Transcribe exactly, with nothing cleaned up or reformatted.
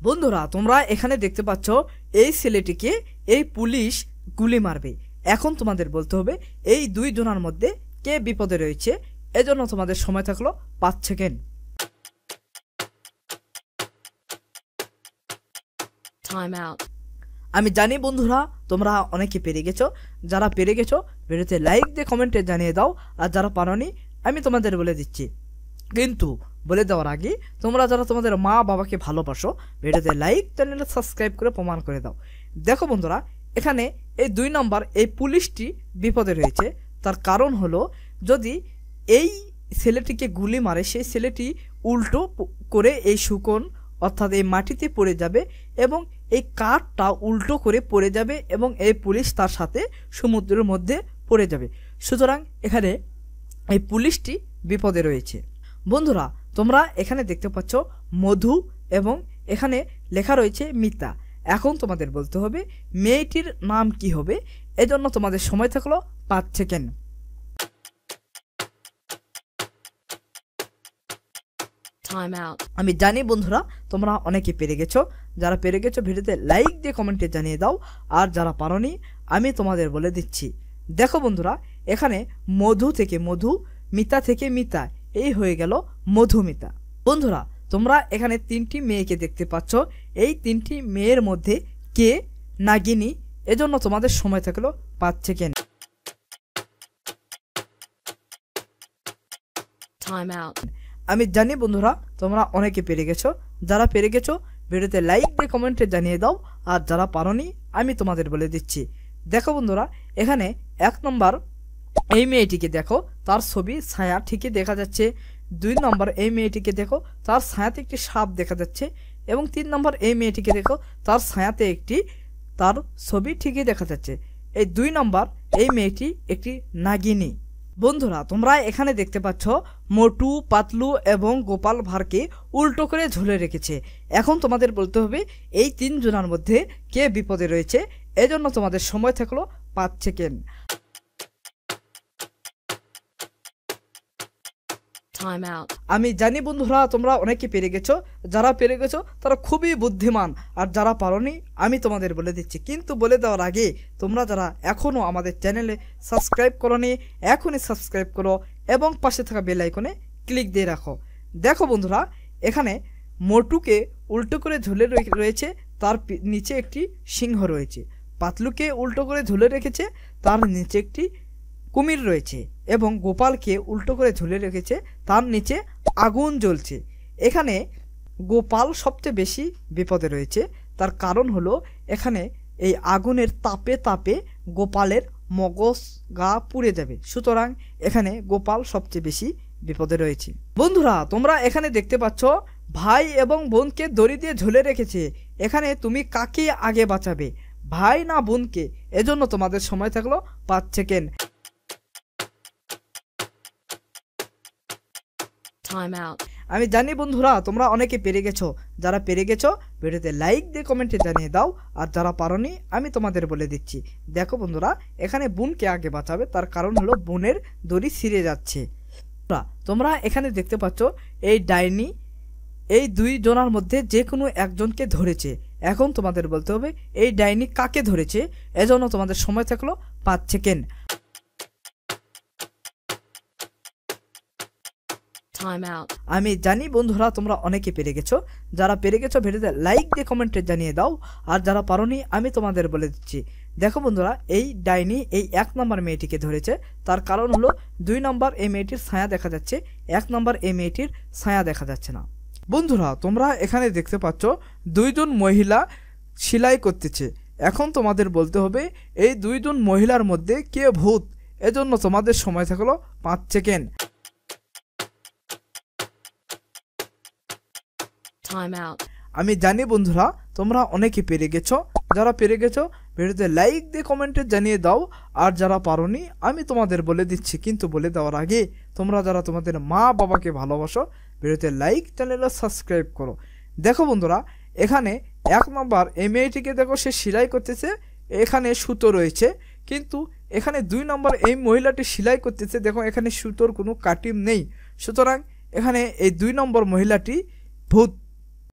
বন্ধুরা তোমরা এখানে দেখতে পাচ্ছ এই ছেলেটিকে এই পুলিশ গুলি মারবে। এখন তোমাদের বলতে হবে এই দুই জনের মধ্যে কে বিপদে রয়েছে। এজন্য তোমাদের সময় থাকলো পাঁচ সেকেন্ড। Time out. আমি জানি বন্ধুরা তোমরা অনেকে পেরে গেছো। যারা পেরে গেছো ভিডিওতে লাইক দিয়ে কমেন্টে জানিয়ে দাও, আর যারা পারোনি আমি তোমাদের বলে দিচ্ছি। কিন্তু বলে দেওয়ার আগে তোমরা যারা তোমাদের মা বাবাকে ভালোবাসো ভিডিওতে লাইক চ্যানেলে সাবস্ক্রাইব করে প্রমাণ করে দাও। দেখো বন্ধুরা এখানে এই দুই নম্বর এই পুলিশটি বিপদে রয়েছে। তার কারণ হলো যদি এই ছেলেটিকে গুলি মারে সেই ছেলেটি উল্টো করে এই শুকন অর্থাৎ এই মাটিতে পড়ে যাবে এবং এই কাঠটা উল্টো করে পড়ে যাবে এবং এই পুলিশ তার সাথে সমুদ্রের মধ্যে পড়ে যাবে। সুতরাং এখানে এই পুলিশটি বিপদে রয়েছে। বন্ধুরা তোমরা এখানে দেখতে পাচ্ছ মধু এবং এখানে লেখা রয়েছে মিতা। এখন তোমাদের বলতে হবে মেয়েটির নাম কি হবে। এজন্য তোমাদের সময় থাকলো পাঁচ সেকেন্ড। আমি জানি বন্ধুরা তোমরা অনেকে পেরে গেছো। যারা পেরে গেছো ভিডিওতে লাইক দিয়ে কমেন্টে জানিয়ে দাও, আর যারা পারোনি আমি তোমাদের বলে দিচ্ছি। দেখো বন্ধুরা এখানে মধু থেকে মধু, মিতা থেকে মিতা, এই হয়ে গেল মধুমিতা। বন্ধুরা তোমরা এখানে তিনটি মেয়েকে দেখতে পাচ্ছ। এই তিনটি মেয়ের মধ্যে কে নাগিনী। এজন্য তোমাদের সময় থাকলো পাঁচ সেকেন্ড। Time out. আমি জানি বন্ধুরা তোমরা অনেকে পেরে গেছো। যারা পেরে গেছো ভিডিওতে লাইক দিয়ে কমেন্টে জানিয়ে দাও, আর যারা পারোনি আমি তোমাদের বলে দিচ্ছি। দেখো বন্ধুরা এখানে এক নম্বর এই মেয়েটিকে দেখো, তার ছবি ছায়া ঠিকই দেখা যাচ্ছে। দুই নম্বর এই মেয়েটিকে দেখো, তার ছায়াতে একটি সাপ দেখা যাচ্ছে। এবং তিন নম্বর এই মেয়েটিকে দেখো, তার ছায়াতে একটি তার ছবি ঠিকই দেখা যাচ্ছে। এই দুই নম্বর এই মেয়েটি একটি নাগিনী। বন্ধুরা তোমরা এখানে দেখতে পাচ্ছ মোটু, পাতলু এবং গোপাল ভাঁড়কে উল্টো করে ঝুলে রেখেছে। এখন তোমাদের বলতে হবে এই তিন জনের মধ্যে কে বিপদে রয়েছে। এজন্য তোমাদের সময় থাকলো পাঁচ সেকেন্ড। আমি জানি বন্ধুরা তোমরা অনেকে পেরে গেছো। যারা পেরে গেছো তারা খুবই বুদ্ধিমান, আর যারা পারোনি আমি তোমাদের বলে দিচ্ছি। কিন্তু বলে দেওয়ার আগে তোমরা যারা এখনও আমাদের চ্যানেলে সাবস্ক্রাইব করোনি এখনই সাবস্ক্রাইব করো এবং পাশে থাকা বেল আইকনে ক্লিক দিয়ে রাখো। দেখো বন্ধুরা এখানে মোটুকে উল্টো করে ঝুলে রয়েছে, তার নিচে একটি সিংহ রয়েছে। পাতলুকে উল্টো করে ঝুলে রেখেছে, তার নিচে একটি কুমির রয়েছে। এবং গোপালকে উল্টো করে ঝুলে রেখেছে, তার নিচে আগুন জ্বলছে। এখানে গোপাল সবচেয়ে বেশি বিপদে রয়েছে। তার কারণ হলো এখানে এই আগুনের তাপে তাপে গোপালের মগজ গা পুড়ে যাবে। সুতরাং এখানে গোপাল সবচেয়ে বেশি বিপদে রয়েছে। বন্ধুরা তোমরা এখানে দেখতে পাচ্ছ ভাই এবং বোনকে দড়ি দিয়ে ঝুলে রেখেছে। এখানে তুমি কাকে আগে বাঁচাবে, ভাই না বোনকে? এজন্য তোমাদের সময় থাকলো পাঁচ সেকেন্ড। আমি জানি বন্ধুরা তোমরা অনেকে পেরে গেছো। যারা পেরে গেছো ভিডিওতে লাইক দিয়ে কমেন্টে জানিয়ে দাও, আর যারা পারোনি আমি তোমাদের বলে দিচ্ছি। দেখো বন্ধুরা এখানে বোনকে আগে বাঁচাবে, তার কারণ হলো বোনের দড়ি ছিঁড়ে যাচ্ছে। তোমরা এখানে দেখতে পাচ্ছ এই ডাইনি এই দুই জনের মধ্যে যে কোনো একজনকে ধরেছে। এখন তোমাদের বলতে হবে এই ডাইনি কাকে ধরেছে। এজন্য তোমাদের সময় থাকলো পাঁচ সেকেন্ড। আমি জানি বন্ধুরা তোমরা অনেকে পেরে গেছো। যারা পেরে গেছো ভিডিওতে লাইক দিয়ে কমেন্টে জানিয়ে দাও, আর যারা পারোনি আমি তোমাদের বলে দিচ্ছি। দেখো বন্ধুরা এই ডাইনি এই এক নম্বর মেয়েটিকে ধরেছে। তার কারণ হলো দুই নম্বর এই মেয়েটির ছায়া দেখা যাচ্ছে, এক নম্বর এই মেয়েটির ছায়া দেখা যাচ্ছে না। বন্ধুরা তোমরা এখানে দেখতে পাচ্ছ দুইজন মহিলা সেলাই করতেছে। এখন তোমাদের বলতে হবে এই দুইজন মহিলার মধ্যে কে ভূত। এজন্য তোমাদের সময় থাকলো পাঁচ সেকেন্ড। আমি জানি বন্ধুরা তোমরা অনেকে পেরে গেছো। যারা পেরে গেছো ভিডিওতে লাইক দিয়ে কমেন্টে জানিয়ে দাও, আর যারা পারোনি আমি তোমাদের বলে দিচ্ছি। কিন্তু বলে দেওয়ার আগে তোমরা যারা তোমাদের মা বাবাকে ভালোবাসো ভিডিওতে লাইক চ্যানেলে সাবস্ক্রাইব করো। দেখো বন্ধুরা এখানে এক নম্বর এই মেয়েটিকে দেখো সে সেলাই করতেছে, এখানে সুতো রয়েছে। কিন্তু এখানে দুই নম্বর এই মহিলাটি সেলাই করতেছে, দেখো এখানে সুতোর কোনো কাটিং নেই। সুতরাং এখানে এই দুই নম্বর মহিলাটি ভূত।